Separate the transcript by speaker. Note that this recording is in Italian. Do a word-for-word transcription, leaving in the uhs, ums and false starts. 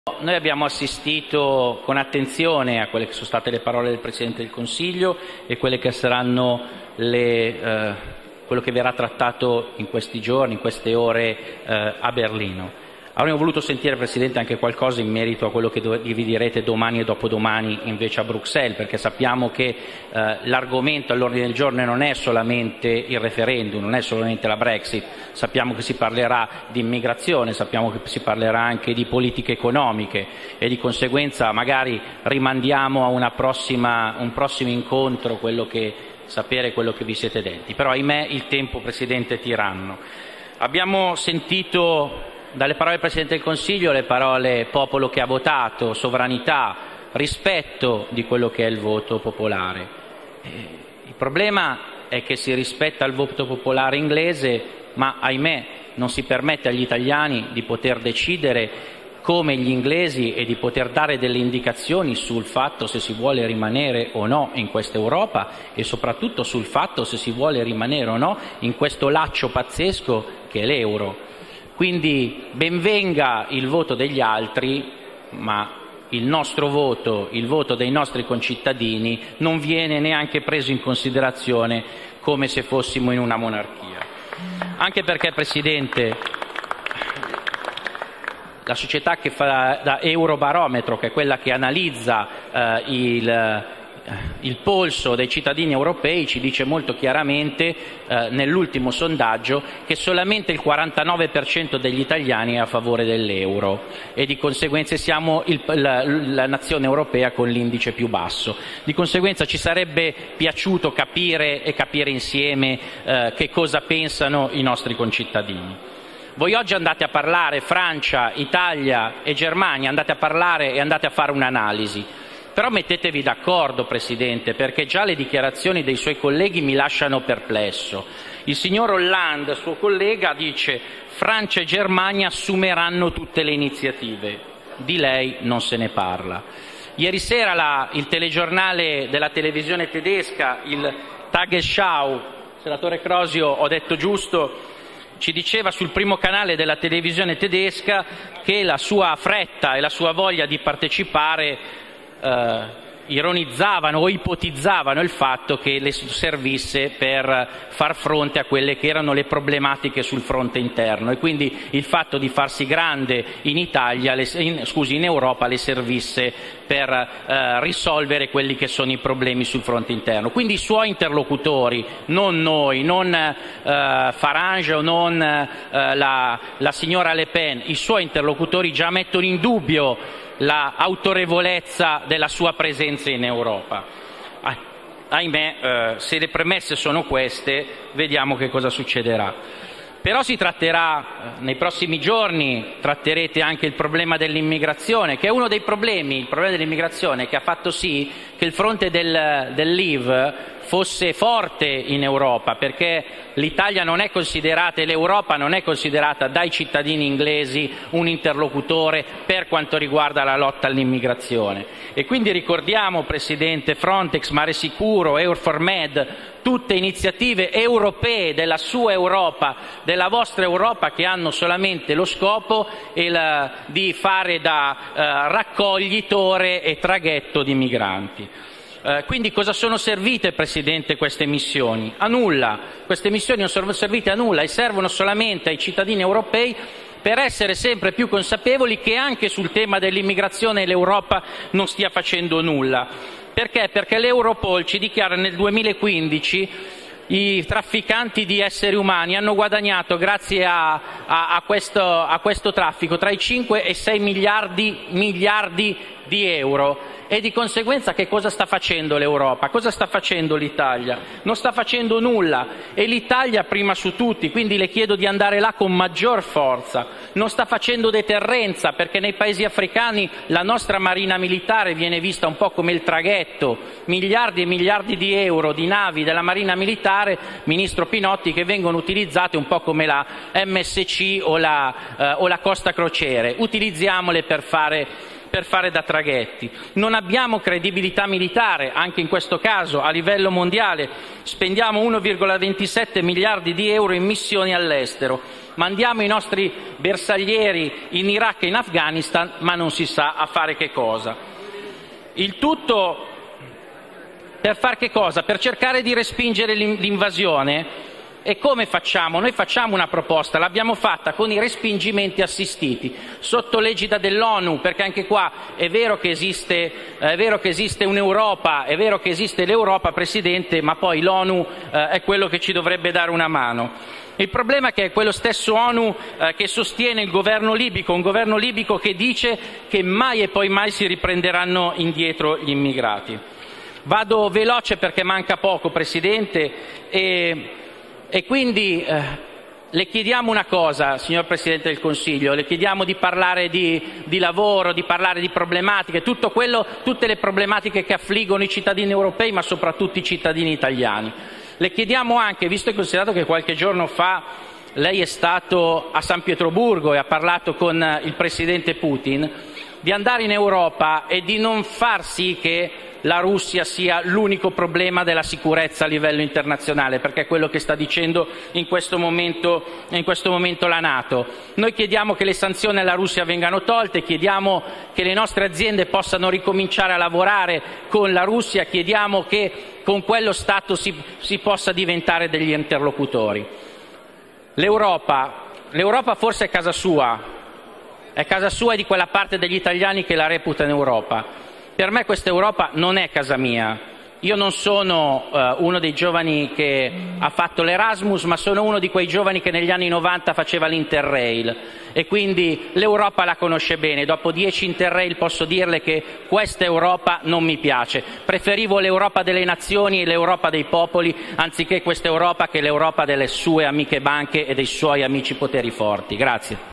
Speaker 1: Noi abbiamo assistito con attenzione a quelle che sono state le parole del Presidente del Consiglio e quelle che saranno le, eh, quello che verrà trattato in questi giorni, in queste ore eh, a Berlino. Avremmo voluto sentire, Presidente, anche qualcosa in merito a quello che vi direte domani e dopodomani invece a Bruxelles, perché sappiamo che eh, l'argomento all'ordine del giorno non è solamente il referendum, non è solamente la Brexit, sappiamo che si parlerà di immigrazione, sappiamo che si parlerà anche di politiche economiche e di conseguenza magari rimandiamo a una prossima, un prossimo incontro quello che, sapere quello che vi siete detti. Però ahimè il tempo, Presidente, è tiranno. Abbiamo sentito dalle parole del Presidente del Consiglio le parole popolo che ha votato, sovranità, rispetto di quello che è il voto popolare. Il problema è che si rispetta il voto popolare inglese, ma ahimè non si permette agli italiani di poter decidere come gli inglesi e di poter dare delle indicazioni sul fatto se si vuole rimanere o no in questa Europa e soprattutto sul fatto se si vuole rimanere o no in questo laccio pazzesco che è l'euro. Quindi ben venga il voto degli altri, ma il nostro voto, il voto dei nostri concittadini non viene neanche preso in considerazione come se fossimo in una monarchia. Anche perché, Presidente, la società che fa da Eurobarometro, che è quella che analizza eh, il il polso dei cittadini europei, ci dice molto chiaramente eh, nell'ultimo sondaggio che solamente il quarantanove per cento degli italiani è a favore dell'euro e di conseguenza siamo il, la, la nazione europea con l'indice più basso. Di conseguenza ci sarebbe piaciuto capire e capire insieme eh, che cosa pensano i nostri concittadini. Voi oggi andate a parlare, Francia, Italia e Germania, andate a parlare e andate a fare un'analisi. Però mettetevi d'accordo, Presidente, perché già le dichiarazioni dei suoi colleghi mi lasciano perplesso. Il signor Hollande, suo collega, dice Francia e Germania assumeranno tutte le iniziative. Di lei non se ne parla. Ieri sera la, il telegiornale della televisione tedesca, il Tagesschau, senatore Crosio, ho detto giusto, ci diceva sul primo canale della televisione tedesca che la sua fretta e la sua voglia di partecipare Uh, ironizzavano o ipotizzavano il fatto che le servisse per far fronte a quelle che erano le problematiche sul fronte interno e quindi il fatto di farsi grande in Italia, le, in, scusi, in Europa le servisse per uh, risolvere quelli che sono i problemi sul fronte interno. Quindi i suoi interlocutori, non noi, non uh, Farage o non uh, la, la signora Le Pen, i suoi interlocutori già mettono in dubbio la autorevolezza della sua presenza in Europa. Ah, ahimè, eh, se le premesse sono queste, vediamo che cosa succederà. Però si tratterà, nei prossimi giorni, tratterete anche il problema dell'immigrazione, che è uno dei problemi, il problema dell'immigrazione che ha fatto sì che il fronte del, del Leave fosse forte in Europa, perché l'Italia non è considerata e l'Europa non è considerata dai cittadini inglesi un interlocutore per quanto riguarda la lotta all'immigrazione. E quindi ricordiamo, Presidente, Frontex, Mare Sicuro, EURFORMED, tutte iniziative europee della sua Europa, della vostra Europa, che hanno solamente lo scopo il, di fare da eh, raccoglitore e traghetto di migranti. Uh, quindi cosa sono servite, Presidente, queste missioni? A nulla. Queste missioni non sono servite a nulla e servono solamente ai cittadini europei per essere sempre più consapevoli che anche sul tema dell'immigrazione l'Europa non stia facendo nulla. Perché? Perché l'Europol ci dichiara nel duemilaquindici i trafficanti di esseri umani hanno guadagnato, grazie a, a, a, questo, a questo traffico, tra i cinque e i sei miliardi, miliardi di euro. E di conseguenza che cosa sta facendo l'Europa? Cosa sta facendo l'Italia? Non sta facendo nulla e l'Italia prima su tutti, quindi le chiedo di andare là con maggior forza. Non sta facendo deterrenza perché nei paesi africani la nostra marina militare viene vista un po' come il traghetto, miliardi e miliardi di euro di navi della marina militare, Ministro Pinotti, che vengono utilizzate un po' come la M S C o la, eh, o la Costa Crociere. Utilizziamole per fare per fare da traghetti. Non abbiamo credibilità militare, anche in questo caso a livello mondiale. Spendiamo uno virgola ventisette miliardi di euro in missioni all'estero. Mandiamo i nostri bersaglieri in Iraq e in Afghanistan, ma non si sa a fare che cosa. Il tutto per far che cosa? Per cercare di respingere l'invasione. E come facciamo? Noi facciamo una proposta, l'abbiamo fatta con i respingimenti assistiti, sotto l'egida dell'ONU, perché anche qua è vero che esiste, è vero che esiste un'Europa, è vero che esiste l'Europa, Presidente, ma poi l'ONU eh, è quello che ci dovrebbe dare una mano. Il problema è che è quello stesso ONU eh, che sostiene il governo libico, un governo libico che dice che mai e poi mai si riprenderanno indietro gli immigrati. Vado veloce perché manca poco, Presidente, e... E quindi eh, le chiediamo una cosa, signor Presidente del Consiglio, le chiediamo di parlare di, di lavoro, di parlare di problematiche, tutto quello, tutte le problematiche che affliggono i cittadini europei, ma soprattutto i cittadini italiani. Le chiediamo anche, visto e considerato che qualche giorno fa lei è stato a San Pietroburgo e ha parlato con il Presidente Putin, di andare in Europa e di non far sì che la Russia sia l'unico problema della sicurezza a livello internazionale, perché è quello che sta dicendo in questo momento, in questo momento la NATO. Noi chiediamo che le sanzioni alla Russia vengano tolte, chiediamo che le nostre aziende possano ricominciare a lavorare con la Russia, chiediamo che con quello Stato si, si possa diventare degli interlocutori. L'Europa, l'Europa forse è casa sua, è casa sua e di quella parte degli italiani che la reputano Europa. Per me questa Europa non è casa mia. Io non sono uh, uno dei giovani che ha fatto l'Erasmus, ma sono uno di quei giovani che negli anni novanta faceva l'Interrail e quindi l'Europa la conosce bene. Dopo dieci Interrail posso dirle che questa Europa non mi piace. Preferivo l'Europa delle nazioni e l'Europa dei popoli anziché questa Europa che è l'Europa delle sue amiche banche e dei suoi amici poteri forti. Grazie.